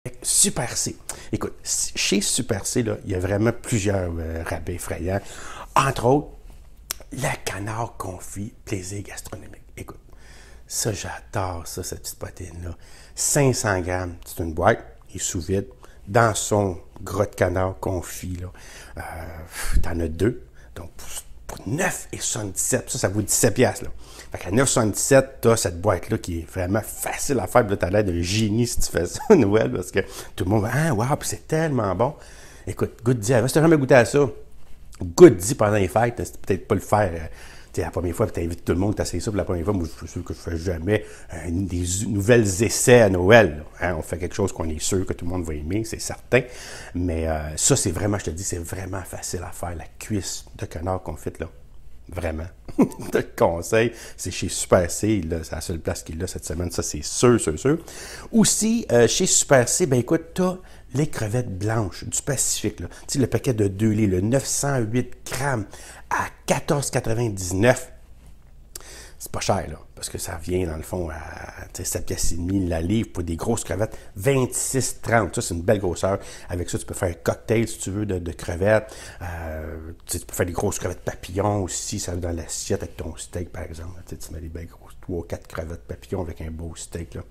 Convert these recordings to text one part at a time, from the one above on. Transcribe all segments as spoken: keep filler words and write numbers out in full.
Super C. Écoute, chez Super C, là, il y a vraiment plusieurs euh, rabais effrayants. Entre autres, le canard confit plaisir gastronomique. Écoute, ça, j'adore ça, cette petite protéine-là. cinq cents grammes, c'est une boîte, il est sous vide, dans son gras de canard confit, là. Euh, t'en as deux. Donc, pour, pour neuf virgule soixante-dix-sept, ça, ça vaut dix-sept piastres, là. Fait qu'à neuf virgule soixante-dix-sept, tu as cette boîte-là qui est vraiment facile à faire. Tu as l'air d'un génie si tu fais ça à Noël, parce que tout le monde va « Ah, wow, puis c'est tellement bon! » Écoute, Goody, si tu n'as jamais goûté à ça, Goody pendant les fêtes, c'est peut-être pas le faire euh, la première fois, tu invites tout le monde à essayer ça pour la première fois. Moi, je suis sûr que je ne fais jamais euh, des nouvelles essais à Noël. Hein? On fait quelque chose qu'on est sûr que tout le monde va aimer, c'est certain. Mais euh, ça, c'est vraiment, je te dis, c'est vraiment facile à faire, la cuisse de canard confite, là. Vraiment. Je te conseille. C'est chez Super C. C'est la seule place qu'il a cette semaine. Ça, c'est sûr, sûr, sûr. Aussi, euh, chez Super C, ben écoute, tu as les crevettes blanches du Pacifique. Tu sais, le paquet de deux livres, le neuf cent huit grammes à quatorze quatre-vingt-dix-neuf. C'est pas cher, là, parce que ça vient, dans le fond, à sept piastres et demi la livre pour des grosses crevettes. vingt-six trente, ça, c'est une belle grosseur. Avec ça, tu peux faire un cocktail, si tu veux, de, de crevettes. Euh, tu peux faire des grosses crevettes papillons aussi, ça va dans l'assiette avec ton steak, par exemple. Tu mets des belles grosses trois quatre crevettes papillons avec un beau steak, là.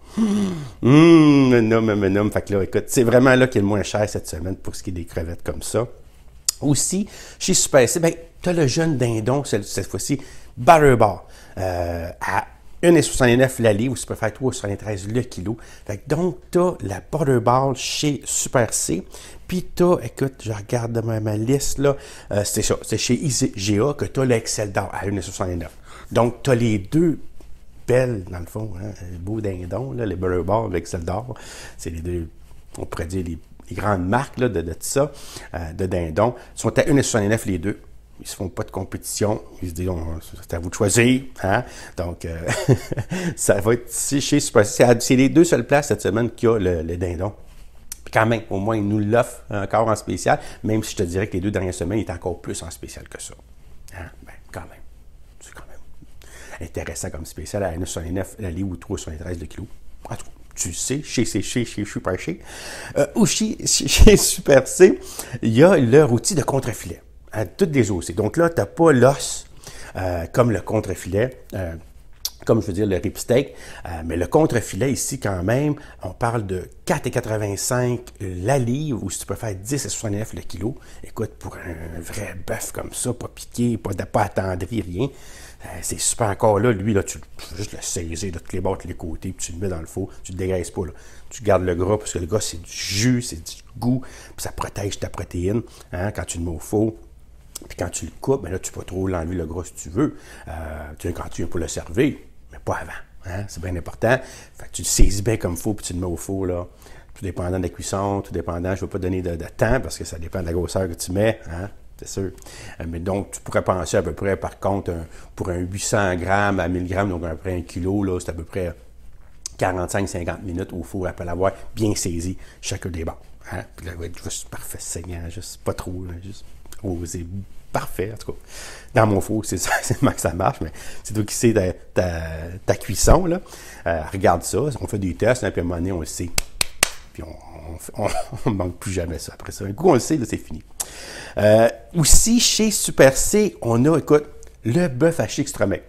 Hum, nom, nom, nom. Fait que là, écoute, c'est vraiment là qui est le moins cher cette semaine pour ce qui est des crevettes comme ça. Aussi, chez Super C, ben, tu as le jeune dindon, cette, cette fois-ci, Butterball, euh, à un virgule soixante-neuf la livre, ou tu peux faire trois virgule soixante-treize le kilo. Fait que donc, tu as la Butterball chez Super C. Puis tu as, écoute, je regarde de ma, ma liste, là, euh, c'est ça, c'est chez I G A que tu as l'Excel d'or à un virgule soixante-neuf. Donc, tu as les deux belles, dans le fond, hein, les beaux dindons, là, les Butterball, l'Excel d'or. C'est les deux, on pourrait dire, les les grandes marques là, de, de tout ça, euh, de dindons, sont à un virgule soixante-neuf les deux. Ils ne se font pas de compétition. Ils se disent, c'est à vous de choisir. Hein? Donc, euh, ça va être ici chez Super C. C'est les deux seules places cette semaine qu'il y a le, le dindon. Puis quand même, au moins, ils nous l'offrent encore en spécial, même si je te dirais que les deux dernières semaines, il est encore plus en spécial que ça. Hein? Ben, quand même. C'est quand même intéressant comme spécial à un virgule soixante-neuf la livre ou trois virgule soixante-treize le kilo. En tout cas, tu sais, chez, chez, chez, chez Super C. Euh, ou chez, chez Super C, il y a leur outil de contrefilet, hein, toutes des os. Donc là, tu n'as pas l'os euh, comme le contrefilet, euh, comme je veux dire le rib steak, euh, mais le contrefilet ici quand même, on parle de quatre virgule quatre-vingt-cinq la livre, ou si tu peux faire dix virgule soixante-neuf le kilo. Écoute, pour un vrai bœuf comme ça, pas piqué, pas, pas attendri, rien. C'est super encore là, lui, là, tu peux juste le saisir de tous les bords, de tous les côtés, puis tu le mets dans le four, tu ne le dégraisses pas. Là. Tu gardes le gras, parce que le gras, c'est du jus, c'est du goût, puis ça protège ta protéine hein, quand tu le mets au four. Puis quand tu le coupes, ben là, tu peux trop l'enlever le gras si tu veux. Euh, tu quand tu viens pour le servir, mais pas avant. Hein, c'est bien important. Fait que tu le saisis bien comme il faut, puis tu le mets au four, là. Tout dépendant de la cuisson, tout dépendant, je ne vais pas donner de, de temps, parce que ça dépend de la grosseur que tu mets. Hein. C'est sûr. Mais donc, tu pourrais penser à peu près, par contre, un, pour un huit cents grammes à mille grammes, donc à peu près un kilo, là, c'est à peu près quarante-cinq à cinquante minutes au four après l'avoir bien saisi chacun des bords. Hein? Puis là, il va être juste parfait saignant, juste pas trop, là, juste oh, c'est parfait, en tout cas. Dans mon four, c'est ça, c'est que ça marche, mais c'est toi qui sais ta, ta, ta cuisson, là. Euh, regarde ça, on fait des tests, hein, puis à un moment donné, on le sait. Puis on ne manque plus jamais ça après ça. Un coup, on le sait, là, c'est fini. Euh, aussi, chez Super C, on a, écoute, le bœuf haché extra maigre.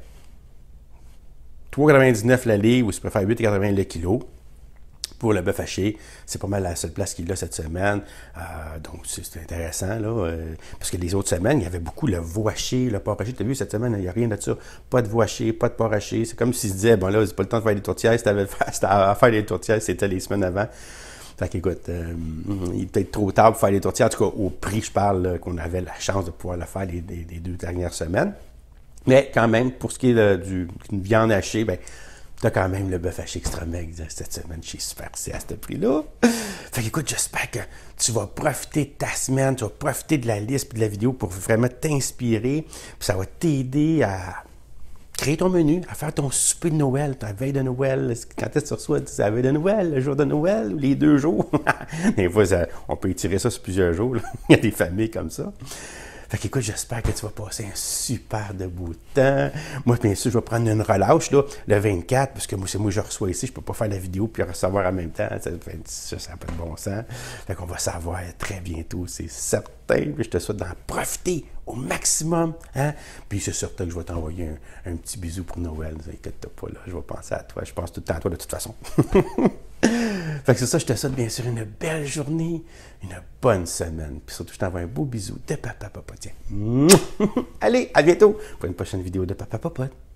trois virgule quatre-vingt-dix-neuf la livre, ou si tu préfères huit virgule quatre-vingts le kilo. Pour le bœuf haché, c'est pas mal la seule place qu'il a cette semaine. Euh, donc, c'est intéressant, là. Euh, parce que les autres semaines, il y avait beaucoup le veau haché, le porc haché. Tu as vu, cette semaine, il n'y a rien de ça. Pas de veau haché, pas de porc haché. C'est comme s'ils se disaient, bon, là, c'est pas le temps de faire des tourtières. Si tu avais à faire des tourtières, c'était les semaines avant. Fait qu'écoute, euh, il est peut-être trop tard pour faire les tourtières. En tout cas, au prix, je parle, qu'on avait la chance de pouvoir le faire les, les, les deux dernières semaines. Mais quand même, pour ce qui est de, du, d'une viande hachée, ben, tu as quand même le bœuf haché extra maigre cette semaine chez Super C à ce prix-là. Fait qu'écoute, j'espère que tu vas profiter de ta semaine, tu vas profiter de la liste et de la vidéo pour vraiment t'inspirer. Puis ça va t'aider à créer ton menu, à faire ton souper de Noël, ta veille de Noël. Quand est-ce que tu reçois? C'est la veille de Noël, le jour de Noël, ou les deux jours? Des fois, ça, on peut étirer ça sur plusieurs jours. Là. Il y a des familles comme ça. Fait qu'écoute, j'espère que tu vas passer un super de beau temps. Moi, bien sûr, je vais prendre une relâche, là, le vingt-quatre, parce que moi, c'est moi je reçois ici, je peux pas faire la vidéo puis recevoir en même temps. Ça, ça n'a pas de bon sens. Fait qu'on va savoir très bientôt, c'est certain. Puis je te souhaite d'en profiter au maximum. Hein? Puis c'est certain que je vais t'envoyer un, un petit bisou pour Noël. Ne t'inquiète pas, là. Je vais penser à toi. Je pense tout le temps à toi de toute façon. Fait que c'est ça, je te souhaite bien sûr une belle journée, une bonne semaine. Puis surtout, je t'envoie un beau bisou de Papa Popote. Tiens. Allez, à bientôt pour une prochaine vidéo de Papa Popote.